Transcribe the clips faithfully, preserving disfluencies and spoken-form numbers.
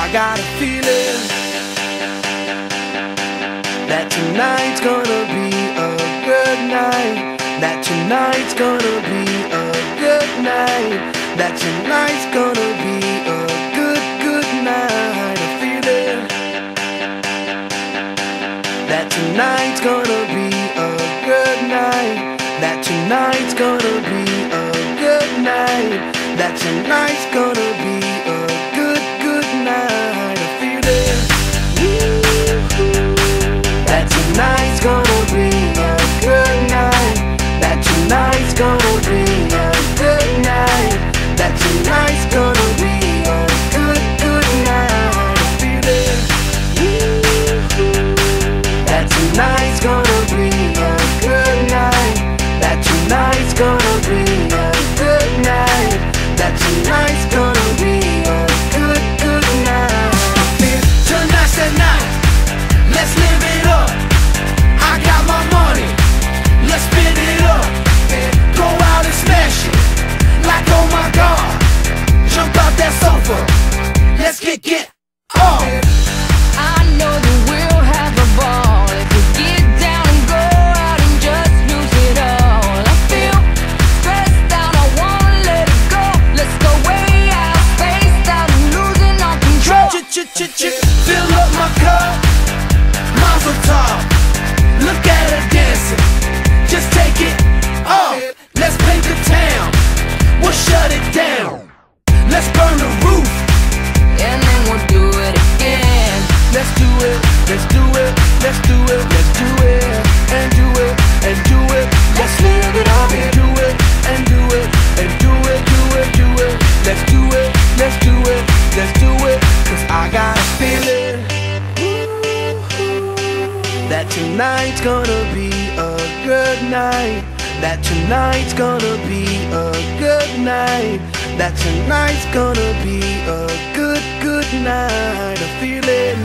I got a feeling that tonight's gonna be a good night. That tonight's gonna be a good night. That tonight's gonna be a good, good night. A feeling that tonight's gonna be a good night. That tonight's gonna be a good night. That tonight's gonna be a good, good night. A feeling that tonight's gonna be a good night. That tonight's gonna be a good night. That tonight's gonna be a good, good night. A feeling that tonight's gonna be a good night. That tonight's gonna be a good night. That tonight's gonna be a good, good night. Tonight's the night, let's live it up. I got my money, let's spin it up. Go out and smash it, like oh my God. Jump out that sofa, let's get, get off. I know that we'll have a ball if we get down and go out and just lose it all. I feel stressed out, I wanna let it go. Let's go way out, spaced out and losing all control. Ch-ch-ch-ch, fill up my cup, Mazel tov. Look at her dancing, just take it off. Let's paint the town, we'll shut it down. Let's burn the roof, And then we'll do it again. let's do it, let's do it, let's do it, let's do it, and do it, and do it. Let's live it up and do it, and do it, and do it, do it, do it. Let's do it, let's do it, let's do it. Cause I got a feeling that tonight's gonna be a good night. That tonight's gonna be a good night. That tonight's gonna be a good, good night. A feeling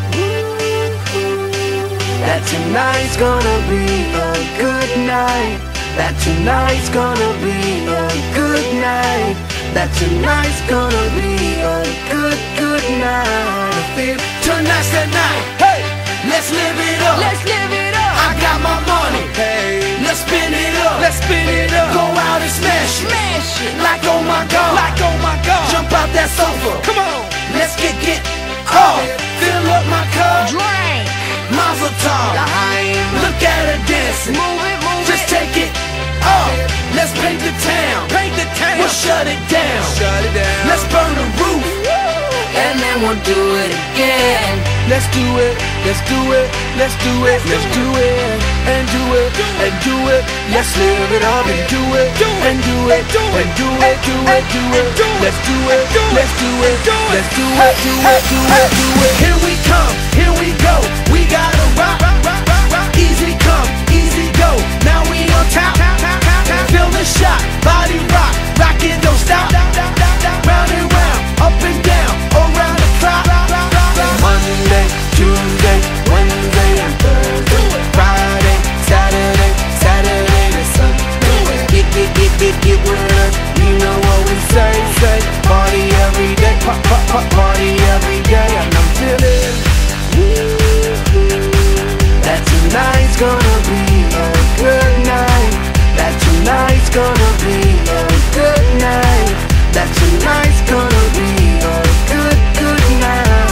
that tonight's gonna be a good night. That tonight's gonna be a good night. That tonight's gonna be a good, good night. A feeling tonight's the night. Hey, let's live it up. Let's live it up. I got my money. Hey, let's spin it up. Let's spin it up. Go out and smash it. Smash it. Like oh my God. Like oh my God. Jump out that sofa. Come on. Let's get get off. Fill up my cup. Drink. Mazel tov. Look at her dancing. Move it, move Just it. take it off. Let's paint the town. Paint the town. We'll shut it down. Shut it down. Let's burn the roof. And then we'll do it again. Let's do it, let's do it, let's do it, let's do it, and do it, and do it. Let's live it up and do it, and do it, and do it, do it, do it. Let's do it, let's do it, let's do it, do it, do it, do it. Here we come, here we go. We gotta rock, rock, rock, rock. Easy come, easy go. Now we on top, feel the shot, body rock, rock it, don't stop. Round and round, up and down, around the clock. Monday, Tuesday, Wednesday, and Thursday, Friday, Saturday, Saturday to Sunday. Get, get, get, get, get with us. You know what we say, say. Party every day, pop, pop, pop, party every day. And I'm feeling that tonight's gonna be a good night. That tonight's gonna be a good night. That tonight's gonna be a good, good night.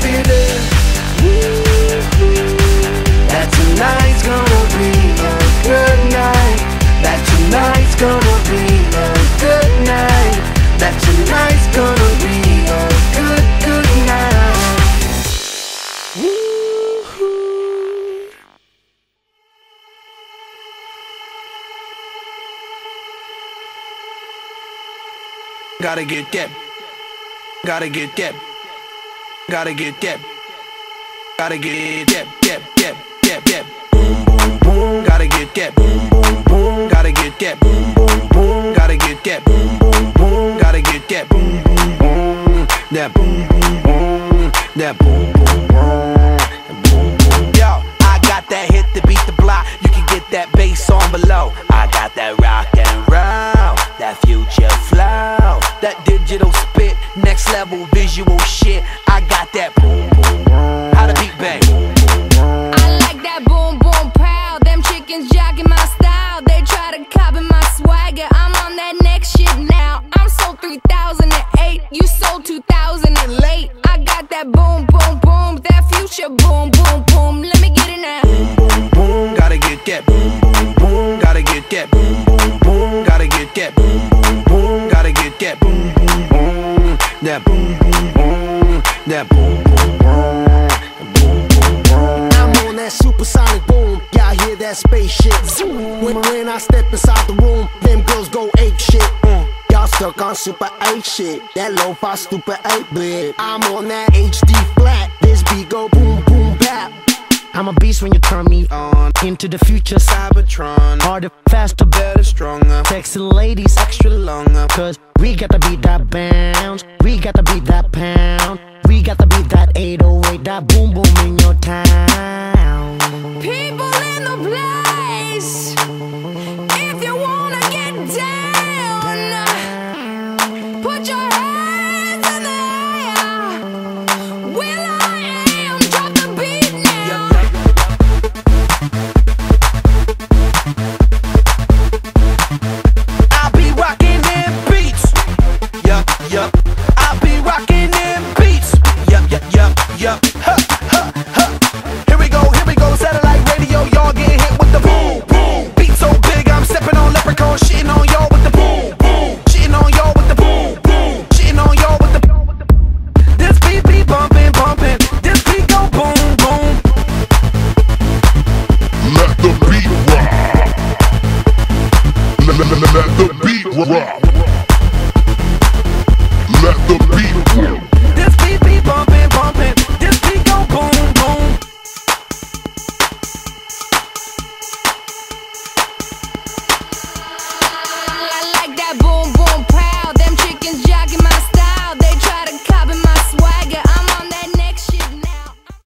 That tonight's gonna be a good night. That tonight's gonna be a good night. That tonight's gonna be a good, good night. Woo-hoo. Gotta get that. Gotta get that. Gotta get that. Gotta get that, that, that, that, that. Boom, boom, boom. Gotta get that. Boom, boom, boom. Gotta get that. Boom, boom, boom. Gotta get that. Boom, boom, boom. Gotta get that. Boom, boom, boom. That boom, boom, boom. That boom, boom, boom. Boom, boom. Yo, I got that hit to beat the block. You can get that bass on below. I got that rock and roll, that future flow, that digital spit, next level visual shit. I got like that boom boom boom. How the beat bang? I like that boom boom pow. Them chickens jacking my style. They try to copy my swagger. I'm on that next shit now. I'm sold three thousand eight. You sold two thousand late. I got that boom boom boom. That future boom boom boom. Let me get it now. Boom boom boom. Gotta get that boom boom boom. Gotta get that boom boom boom. Gotta get that boom boom boom. Gotta get that boom boom boom. That boom boom boom. That boom boom boom. I'm on that supersonic boom. Y'all hear that spaceship? When, when I step inside the room, them girls go ape shit. Mm. Y'all stuck on super eight shit. That lo-fi stupid eight bit. I'm on that H D flat. This beat go boom boom bap. I'm a beast when you turn me on. Into the future, Cybertron. Harder, faster, better, stronger. Sexy ladies, extra longer. Cause we got to beat that bounce. We got to beat that pound. We got to beat that eight oh eight. That boom boom in your town. People in the place. If you wanna get down, put your hands in the air. Will I am, drop the beat now. I'll be rocking them beats. Yup, yup. I'll be rocking them beats. Yup, yup, yup, yup. Ha, ha, ha. Here we go, here we go. Satellite radio, y'all get hit with the boom, boom. Beat so big, I'm stepping on leprechaun, shitting on y'all with the boom, boom. Shitting on y'all with the boom, boom. Shitting on y'all with the. This beat be bumping, bumping. This beat go boom, boom. Let the beat rock. Let, let, let, let the beat rock.